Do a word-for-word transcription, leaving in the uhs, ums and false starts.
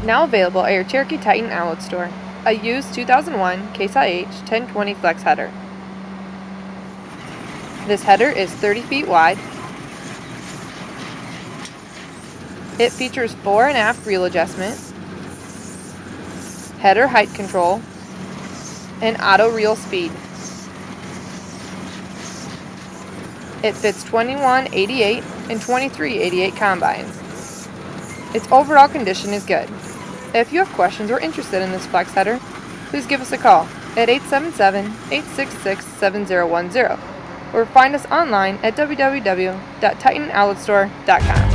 Now available at your Cherokee-Outlet outlet store. A used two thousand one Case I H ten twenty flex header. This header is thirty feet wide. It features fore and aft reel adjustment, header height control, and auto reel speed. It fits twenty-one eighty-eight and twenty-three eighty-eight combines. Its overall condition is good. If you have questions or interested in this flex header, please give us a call at eight seven seven, eight six six, seven zero one zero or find us online at w w w dot titan outlet store dot com.